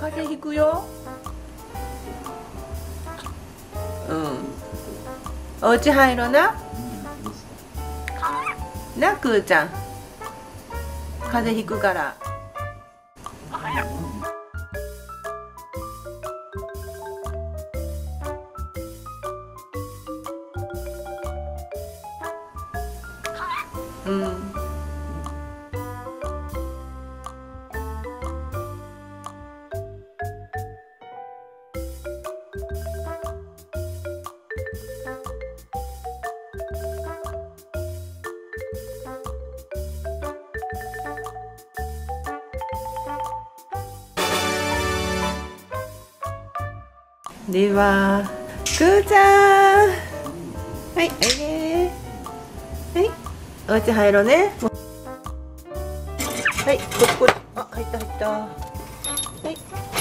風邪ひくよ。うん。お家入ろな。な、くーちゃん。風邪ひくから。うん。では、くーちゃん。はい、おいで。はい、お家入ろうね。はい、こっち。あ、入った入った。はい。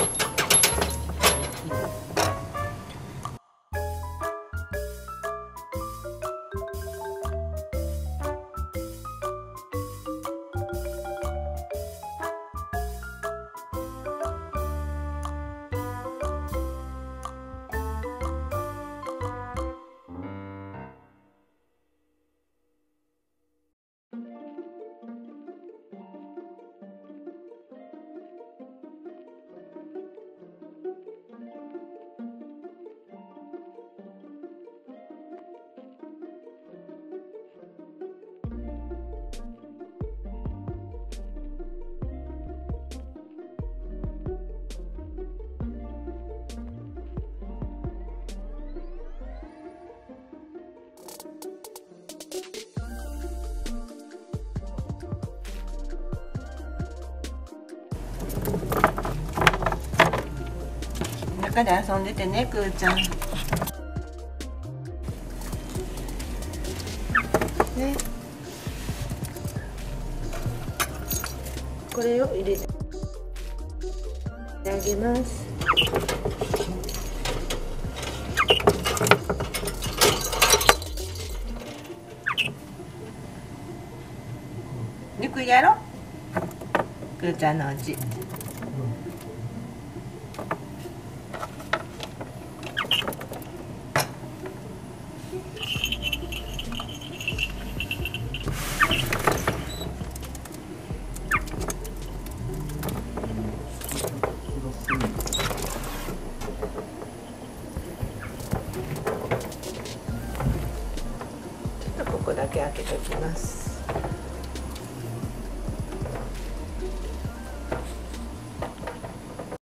中で遊んでてね、くーちゃん。ね。これを入れてあげます。ゆっくりやろ。くーちゃんのお家。ここだけ開けておきます。